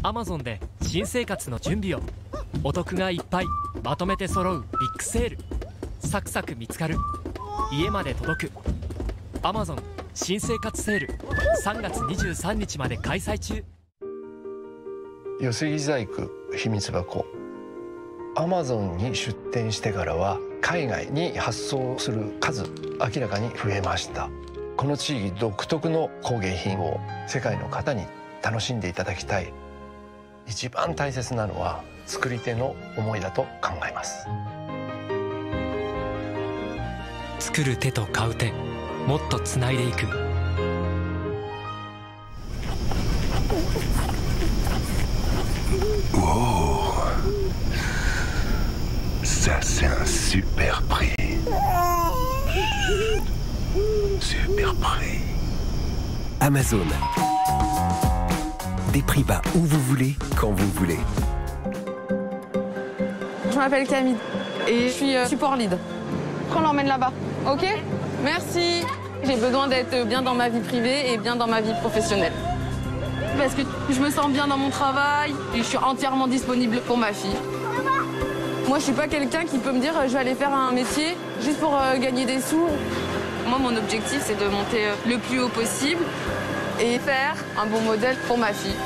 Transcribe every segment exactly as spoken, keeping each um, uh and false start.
Amazon で新生活の準備をお得がいっぱいまとめて揃うビッグセール。サクサク見つかる、家まで届く。 Amazon 新生活セールさんがつにじゅうさんにちまで開催中。 寄木細工秘密箱、アマゾンに出店してからは海外に発送する数明らかに増えました。この地域独特の工芸品を世界の方に楽しんでいただきたい。一番大切なのは作り手の思いだと考えます。 作る手と買う手、もっとつないでいく。 Oh, ça c'est un super prix. Super prix. Amazon. Des prix bas où vous voulez, quand vous voulez. Je m'appelle Camille et je suis euh, support lead. On l'emmène là-bas, ok? Merci. J'ai besoin d'être bien dans ma vie privée et bien dans ma vie professionnelle. Parce que je me sens bien dans mon travail et je suis entièrement disponible pour ma fille. Moi, je suis pas quelqu'un qui peut me dire je vais aller faire un métier juste pour euh, gagner des sous. Moi, mon objectif, c'est de monter euh, le plus haut possible et faire un bon modèle pour ma fille.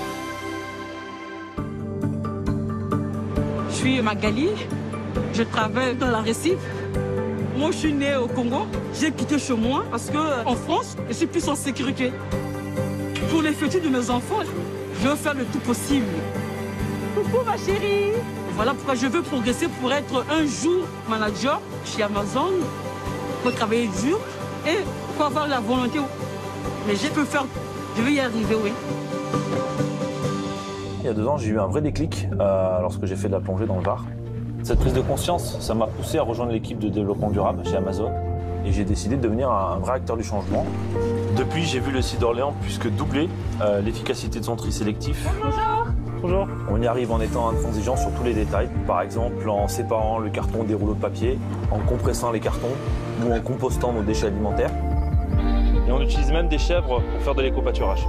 Je suis Magali, je travaille dans la récif. Moi, je suis née au Congo. J'ai quitté chez moi parce qu'en France, je suis plus en sécurité. Pour les futurs de mes enfants, je veux faire le tout possible. Coucou ma chérie. Voilà pourquoi je veux progresser pour être un jour manager chez Amazon, pour travailler dur et pour avoir la volonté. Mais je peux faire, je vais y arriver, oui. Il y a deux ans, j'ai eu un vrai déclic euh, lorsque j'ai fait de la plongée dans le Var. Cette prise de conscience, ça m'a poussé à rejoindre l'équipe de développement durable chez Amazon et j'ai décidé de devenir un vrai acteur du changement. Depuis, j'ai vu le site d'Orléans plus que doubler euh, l'efficacité de son tri sélectif. Bonjour. Bonjour. On y arrive en étant intransigeant sur tous les détails. Par exemple, en séparant le carton des rouleaux de papier, en compressant les cartons ou en compostant nos déchets alimentaires. Et on utilise même des chèvres pour faire de l'éco-pâturage.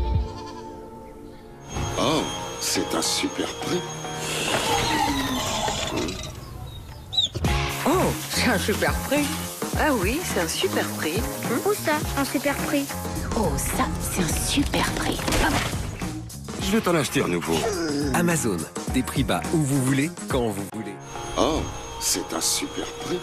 Oh, c'est un super prix. Oh, c'est un super prix. Ah oui, c'est un super prix. Hum? Où ça, un super prix? Oh, ça, c'est un super prix. Je vais t'en acheter un nouveau. Amazon. Des prix bas où vous voulez, quand vous voulez. Oh, c'est un super prix.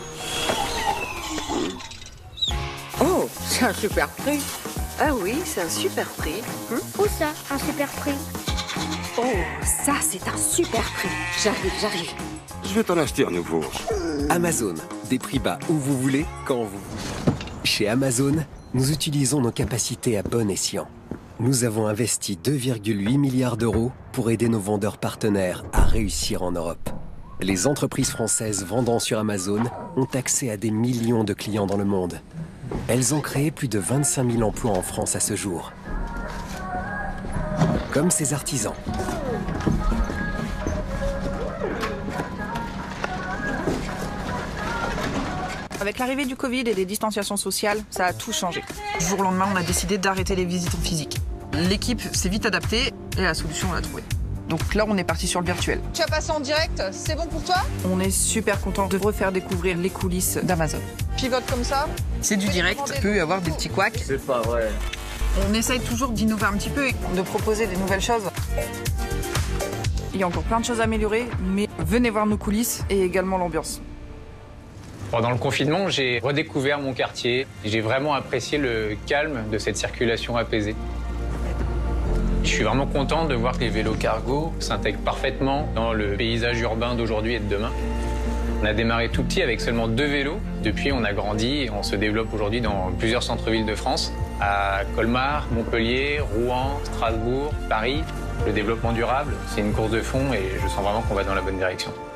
Oh, c'est un super prix. Ah oui, c'est un super prix. Hum? Où ça, un super prix? Oh, ça, c'est un super prix. J'arrive, j'arrive. Je vais t'en acheter un nouveau. Amazon. Des prix bas où vous voulez, quand vous voulez. Chez Amazon, nous utilisons nos capacités à bon escient. Nous avons investi deux virgule huit milliards d'euros pour aider nos vendeurs partenaires à réussir en Europe. Les entreprises françaises vendant sur Amazon ont accès à des millions de clients dans le monde. Elles ont créé plus de vingt-cinq mille emplois en France à ce jour. Comme ces artisans. Avec l'arrivée du Covid et des distanciations sociales, ça a tout changé. Du jour au lendemain, on a décidé d'arrêter les visites physiques. L'équipe s'est vite adaptée et la solution, on l'a trouvée. Donc là, on est parti sur le virtuel. Tu as passé en direct, c'est bon pour toi? On est super content de refaire découvrir les coulisses d'Amazon. Pivote comme ça? C'est du direct, il peut y avoir des petits couacs. C'est pas vrai. On essaye toujours d'innover un petit peu et de proposer des nouvelles choses. Il y a encore plein de choses à améliorer, mais venez voir nos coulisses et également l'ambiance. Pendant le confinement, j'ai redécouvert mon quartier. J'ai vraiment apprécié le calme de cette circulation apaisée. Je suis vraiment content de voir que les vélos cargo s'intègrent parfaitement dans le paysage urbain d'aujourd'hui et de demain. On a démarré tout petit avec seulement deux vélos. Depuis, on a grandi et on se développe aujourd'hui dans plusieurs centres-villes de France. À Colmar, Montpellier, Rouen, Strasbourg, Paris. Le développement durable, c'est une course de fond et je sens vraiment qu'on va dans la bonne direction.